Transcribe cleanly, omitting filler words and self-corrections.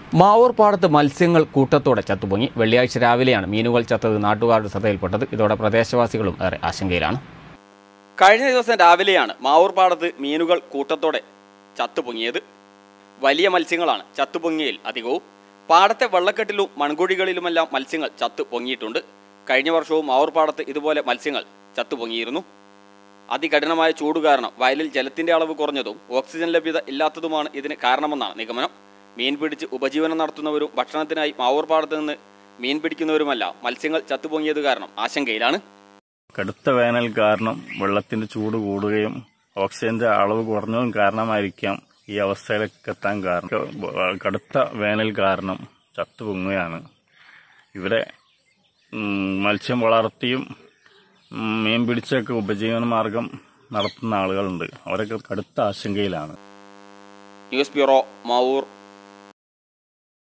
മാവൂർ പാടത്ത് മത്സ്യങ്ങൾ കൂട്ടത്തോടെ ചത്തുപൊങ്ങി. വെള്ളിയാഴ്ച രാവിലെയാണ് മീനുകൾ ചത്തത് നാട്ടുകാരുടെ ശ്രദ്ധയിൽപ്പെട്ടത്. ഇതോടെ പ്രദേശവാസികളും ഏറെ ആശങ്കയിലാണ്. കഴിഞ്ഞ ദിവസം രാവിലെയാണ് മാവൂർ പാടത്ത് മീനുകൾ കൂട്ടത്തോടെ ചത്തുപൊങ്ങിയത്. വലിയ മത്സ്യങ്ങളാണ് ചത്തുപൊങ്ങിയതിൽ അധികവും. പാടത്തെ വെള്ളക്കെട്ടിലും മൺകുഴികളിലുമെല്ലാം മത്സ്യങ്ങൾ ചത്തുപൊങ്ങിയിട്ടുണ്ട്. കഴിഞ്ഞ വർഷവും മാവൂർ പാടത്ത് ഇതുപോലെ മത്സ്യങ്ങൾ ചത്തുപൊങ്ങിയിരുന്നു. അതികഠിനമായ ചൂട് കാരണം വയലിൽ ജലത്തിന്റെ അളവ് കുറഞ്ഞതും ഓക്സിജൻ ലഭ്യത ഇല്ലാത്തതുമാണ് ഇതിന് കാരണമെന്നാണ് നിഗമനം. മീൻ പിടിച്ച് ഉപജീവനം നടത്തുന്നവരും ഭക്ഷണത്തിനായി മാവൂർ പാടത്ത് നിന്ന് മീൻ പിടിക്കുന്നവരുമെല്ലാം മത്സ്യങ്ങൾ ചത്തുപൊങ്ങിയത് കാരണം ആശങ്കയിലാണ്. കടുത്ത വേനൽ കാരണം വെള്ളത്തിന്റെ ചൂട് കൂടുകയും ഓക്സിജന്റെ അളവ് കുറഞ്ഞതും കാരണമായിരിക്കാം ഈ അവസ്ഥയിലേക്ക് എത്താൻ കാരണം. കടുത്ത വേനൽ കാരണം ചത്തുപൊങ്ങുകയാണ്. ഇവിടെ മത്സ്യം വളർത്തിയും മീൻ പിടിച്ചൊക്കെ ഉപജീവന മാർഗം നടത്തുന്ന ആളുകളുണ്ട്. അവരൊക്കെ കടുത്ത ആശങ്കയിലാണ്. News bureau, Mavoor.